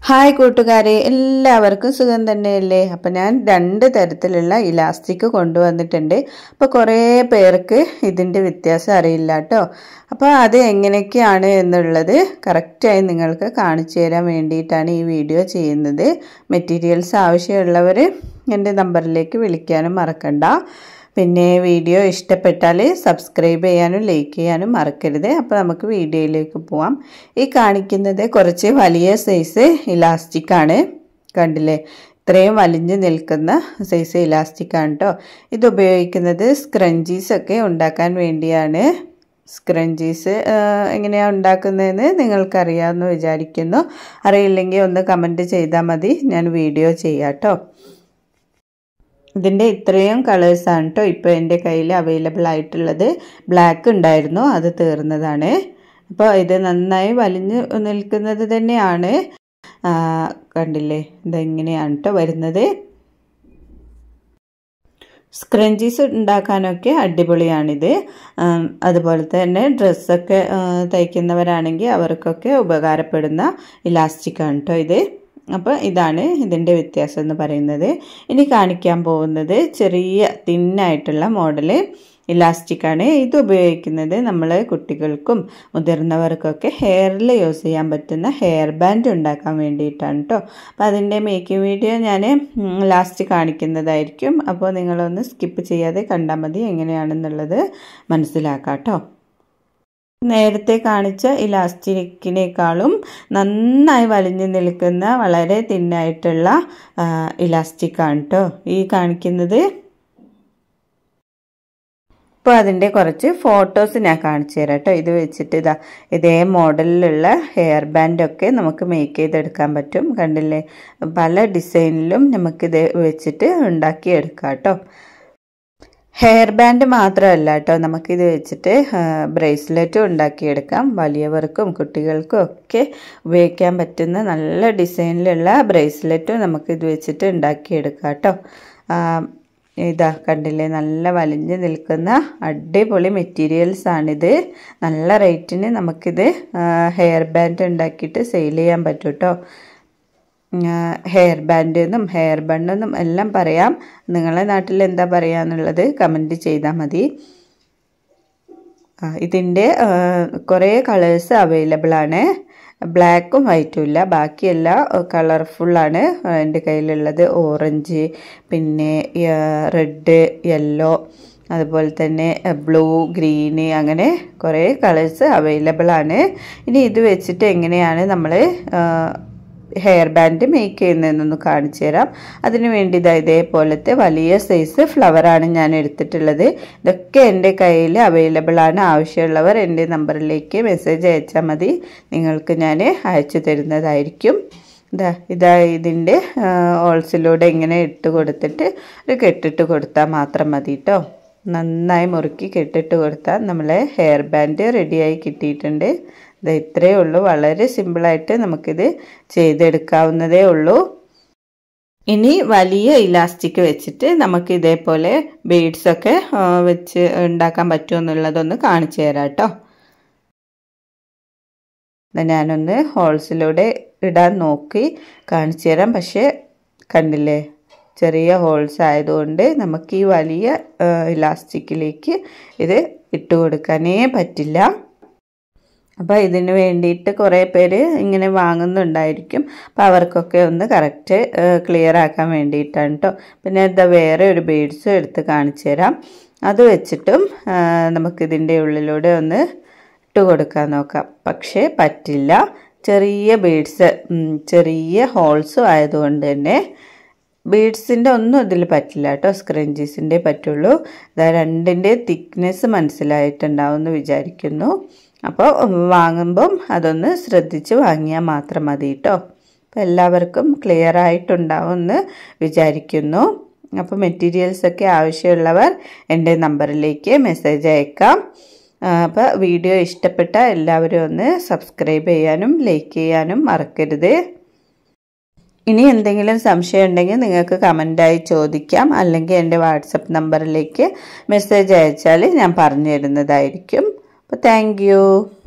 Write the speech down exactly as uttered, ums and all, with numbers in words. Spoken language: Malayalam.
ഹായ് കൂട്ടുകാരെ, എല്ലാവർക്കും സുഖം തന്നെയല്ലേ? അപ്പം ഞാൻ രണ്ട് തരത്തിലുള്ള ഇലാസ്റ്റിക് കൊണ്ടുവന്നിട്ടുണ്ട്. അപ്പോൾ കുറേ പേർക്ക് ഇതിൻ്റെ വ്യത്യാസം അറിയില്ല കേട്ടോ. അപ്പോൾ അത് എങ്ങനെയൊക്കെയാണ് എന്നുള്ളത് കറക്റ്റായി നിങ്ങൾക്ക് കാണിച്ചു തരാൻ വേണ്ടിയിട്ടാണ് ഈ വീഡിയോ ചെയ്യുന്നത്. മെറ്റീരിയൽസ് ആവശ്യമുള്ളവർ എൻ്റെ നമ്പറിലേക്ക് വിളിക്കാനും മറക്കണ്ട. പിന്നെ വീഡിയോ ഇഷ്ടപ്പെട്ടാൽ സബ്സ്ക്രൈബ് ചെയ്യാനും ലൈക്ക് ചെയ്യാനും മറക്കരുത്. അപ്പോൾ നമുക്ക് വീഡിയോയിലേക്ക് പോവാം. ഈ കാണിക്കുന്നത് കുറച്ച് വലിയ സൈസ് ഇലാസ്റ്റിക്കാണ്. കണ്ടില്ലേ, ഇത്രയും വലിഞ്ഞ് നിൽക്കുന്ന സൈസ് ഇലാസ്റ്റിക്കാണ് കേട്ടോ. ഇത് ഉപയോഗിക്കുന്നത് സ്ക്രഞ്ചീസൊക്കെ ഉണ്ടാക്കാൻ വേണ്ടിയാണ്. സ്ക്രഞ്ചീസ് എങ്ങനെയാണ് ഉണ്ടാക്കുന്നതെന്ന് നിങ്ങൾക്കറിയാമെന്ന് വിചാരിക്കുന്നു. അറിയില്ലെങ്കിൽ ഒന്ന് കമൻറ്റ് ചെയ്താൽ മതി, ഞാൻ വീഡിയോ ചെയ്യാം കേട്ടോ. ഇതിൻ്റെ ഇത്രയും കളേഴ്സാണ് കേട്ടോ ഇപ്പോൾ എൻ്റെ കയ്യിൽ അവൈലബിൾ ആയിട്ടുള്ളത്. ബ്ലാക്ക് ഉണ്ടായിരുന്നു, അത് തീർന്നതാണ്. അപ്പോൾ ഇത് നന്നായി വലിഞ്ഞ് നിൽക്കുന്നത് തന്നെയാണ്. കണ്ടില്ലേ, ഇതെങ്ങനെയാണ് കേട്ടോ വരുന്നത്. സ്ക്രഞ്ചീസ് ഉണ്ടാക്കാനൊക്കെ അടിപൊളിയാണിത്. അതുപോലെ തന്നെ ഡ്രസ്സൊക്കെ തയ്ക്കുന്നവരാണെങ്കിൽ അവർക്കൊക്കെ ഉപകാരപ്പെടുന്ന ഇലാസ്റ്റിക്കാണ് കേട്ടോ ഇത്. അപ്പോൾ ഇതാണ് ഇതിൻ്റെ വ്യത്യാസം എന്ന് പറയുന്നത്. ഇനി കാണിക്കാൻ പോകുന്നത് ചെറിയ തിന്നായിട്ടുള്ള മോഡൽ ഇലാസ്റ്റിക്കാണ്. ഇത് ഉപയോഗിക്കുന്നത് നമ്മൾ കുട്ടികൾക്കും മുതിർന്നവർക്കൊക്കെ ഹെയറിൽ യൂസ് ചെയ്യാൻ പറ്റുന്ന ഹെയർ ബാൻഡ് ഉണ്ടാക്കാൻ വേണ്ടിയിട്ടാണ് കേട്ടോ. അപ്പോൾ അതിൻ്റെ മേക്കിംഗ് വീഡിയോ ഞാൻ ലാസ്റ്റ് കാണിക്കുന്നതായിരിക്കും. അപ്പോൾ നിങ്ങളൊന്ന് സ്കിപ്പ് ചെയ്യാതെ കണ്ടാൽ മതി, എങ്ങനെയാണെന്നുള്ളത് മനസ്സിലാക്കാം കേട്ടോ. നേരത്തെ കാണിച്ച ഇലാസ്റ്റിക്കിനേക്കാളും നന്നായി വലിഞ്ഞു നിൽക്കുന്ന വളരെ തിന്നായിട്ടുള്ള ഇലാസ്റ്റിക്കാണ് കേട്ടോ ഈ കാണിക്കുന്നത്. ഇപ്പോൾ അതിൻ്റെ കുറച്ച് ഫോട്ടോസ് ഞാൻ കാണിച്ചു തരാം കേട്ടോ. ഇത് വെച്ചിട്ട് ഇതാ ഇതേ മോഡലിലുള്ള ഹെയർ ബാൻഡൊക്കെ നമുക്ക് മേക്ക് ചെയ്തെടുക്കാൻ പറ്റും. കണ്ടില്ലേ, പല ഡിസൈനിലും നമുക്കിത് വെച്ചിട്ട് ഉണ്ടാക്കിയെടുക്കാം കേട്ടോ. ഹെയർ ബാൻഡ് മാത്രമല്ല കേട്ടോ, നമുക്കിത് വെച്ചിട്ട് ബ്രേസ്ലെറ്റും ഉണ്ടാക്കിയെടുക്കാം. വലിയവർക്കും കുട്ടികൾക്കും ഒക്കെ ഉപയോഗിക്കാൻ പറ്റുന്ന നല്ല ഡിസൈനിലുള്ള ബ്രേസ്ലെറ്റും നമുക്കിത് വെച്ചിട്ട് ഉണ്ടാക്കിയെടുക്കാം കേട്ടോ. ഇതാ കണ്ടില്ലേ, നല്ല വലിഞ്ഞ് നിൽക്കുന്ന അടിപൊളി മെറ്റീരിയൽസാണിത്. നല്ല റേറ്റിന് നമുക്കിത് ഹെയർ ബാൻഡ് ഉണ്ടാക്കിയിട്ട് സെയിൽ ചെയ്യാൻ പറ്റും കേട്ടോ. ഹെയർ ബാൻഡ് എന്നും ഹെയർ ബണ്ണെന്നും എല്ലാം പറയാം. നിങ്ങളെ നാട്ടിൽ എന്താ പറയുക എന്നുള്ളത് കമൻറ്റ് ചെയ്താൽ മതി. ഇതിൻ്റെ കുറേ കളേഴ്സ് അവൈലബിൾ ആണ്. ബ്ലാക്കും വൈറ്റും ഇല്ല, ബാക്കിയെല്ലാം കളർഫുള്ളാണ് എൻ്റെ കയ്യിലുള്ളത്. ഓറഞ്ച്, പിന്നെ റെഡ്, യെല്ലോ, അതുപോലെ തന്നെ ബ്ലൂ, ഗ്രീന്, അങ്ങനെ കുറേ കളേഴ്സ് അവൈലബിൾ ആണ്. ഇനി ഇത് വെച്ചിട്ട് എങ്ങനെയാണ് നമ്മൾ ഹെയർ ബാൻഡ് മേക്ക് ചെയ്യുന്നതെന്നൊന്ന് കാണിച്ചു തരാം. അതിന് വേണ്ടി ഇതാ ഇതേപോലത്തെ വലിയ സൈസ് ഫ്ലവറാണ് ഞാൻ എടുത്തിട്ടുള്ളത്. ഇതൊക്കെ എൻ്റെ കയ്യിൽ അവൈലബിൾ ആണ്. ആവശ്യമുള്ളവർ എൻ്റെ നമ്പറിലേക്ക് മെസ്സേജ് അയച്ചാൽ മതി, നിങ്ങൾക്ക് ഞാൻ അയച്ചു തരുന്നതായിരിക്കും. ഇതാ ഇതാ ഇതിൻ്റെ ഹോൾസിലൂടെ ഇങ്ങനെ ഇട്ട് കൊടുത്തിട്ട് ഒരു കെട്ടിട്ട് കൊടുത്താൽ മാത്രം മതി കേട്ടോ. നന്നായി മുറുക്കി കെട്ടിട്ട് കൊടുത്താൽ നമ്മളെ ഹെയർ ബാൻഡ് റെഡിയായി കിട്ടിയിട്ടുണ്ട്. ഇത് ഇത്രയേ ഉള്ളൂ, വളരെ സിമ്പിളായിട്ട് നമുക്കിത് ചെയ്തെടുക്കാവുന്നതേ ഉള്ളൂ. ഇനി വലിയ ഇലാസ്റ്റിക് വെച്ചിട്ട് നമുക്ക് ഇതേപോലെ ബീഡ്സൊക്കെ വെച്ച് ഉണ്ടാക്കാൻ പറ്റുമോ എന്നുള്ളതൊന്ന് കാണിച്ചു തരാം കേട്ടോ. ഞാനൊന്ന് ഹോൾസിലൂടെ ഇടാൻ നോക്കി കാണിച്ചു തരാം. പക്ഷേ കണ്ടില്ലേ, ചെറിയ ഹോൾസ് ആയതുകൊണ്ട് നമുക്ക് ഈ വലിയ ഇലാസ്റ്റിക്കിലേക്ക് ഇത് ഇട്ട് കൊടുക്കാനേ പറ്റില്ല. അപ്പോൾ ഇതിന് വേണ്ടിയിട്ട് കുറേ പേര് ഇങ്ങനെ വാങ്ങുന്നുണ്ടായിരിക്കും. അപ്പോൾ അവർക്കൊക്കെ ഒന്ന് കറക്റ്റ് ക്ലിയർ ആക്കാൻ വേണ്ടിയിട്ടാണ് കേട്ടോ. പിന്നെ ഇതാ വേറെ ഒരു ബീഡ്സ് എടുത്ത് കാണിച്ചു തരാം. അത് വെച്ചിട്ടും നമുക്കിതിൻ്റെ ഉള്ളിലൂടെ ഒന്ന് ഇട്ട് കൊടുക്കാൻ നോക്കാം. പക്ഷേ പറ്റില്ല, ചെറിയ ബീഡ്സ്, ചെറിയ ഹോൾസും ആയതുകൊണ്ട് തന്നെ ബീഡ്സിൻ്റെ ഒന്നും ഇതിൽ പറ്റില്ല കേട്ടോ, സ്ക്രഞ്ചീസിൻ്റെ പറ്റുള്ളൂ. ഇതാ രണ്ടിൻ്റെ തിക്നെസ് മനസ്സിലായിട്ടുണ്ടാവും എന്ന് വിചാരിക്കുന്നു. അപ്പോൾ വാങ്ങുമ്പം അതൊന്ന് ശ്രദ്ധിച്ച് വാങ്ങിയാൽ മാത്രം മതി കേട്ടോ. അപ്പോൾ എല്ലാവർക്കും ക്ലിയർ ആയിട്ടുണ്ടാവുമെന്ന് വിചാരിക്കുന്നു. അപ്പോൾ മെറ്റീരിയൽസൊക്കെ ആവശ്യമുള്ളവർ എൻ്റെ നമ്പറിലേക്ക് മെസ്സേജ് അയക്കാം. അപ്പോൾ വീഡിയോ ഇഷ്ടപ്പെട്ട എല്ലാവരും ഒന്ന് സബ്സ്ക്രൈബ് ചെയ്യാനും ലൈക്ക് ചെയ്യാനും മറക്കരുത്. ഇനി എന്തെങ്കിലും സംശയം ഉണ്ടെങ്കിൽ നിങ്ങൾക്ക് കമൻറ്റായി ചോദിക്കാം, അല്ലെങ്കിൽ എൻ്റെ വാട്സപ്പ് നമ്പറിലേക്ക് മെസ്സേജ് അയച്ചാൽ ഞാൻ പറഞ്ഞു തരുന്നതായിരിക്കും. അപ്പോൾ താങ്ക് യു.